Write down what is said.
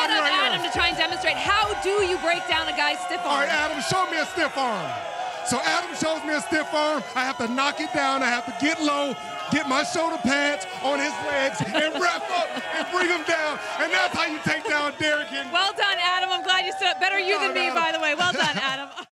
body of right Adam now. to try and demonstrate. How do you break down a guy's stiff arm? All right, Adam, show me a stiff arm. So Adam shows me a stiff arm. I have to knock it down. I have to get low, get my shoulder pads on his legs, and wrap up and bring him down. And that's how you take down Derrick Henry. Well done, Adam. I'm glad you stood up. Better you than me, by the way. Well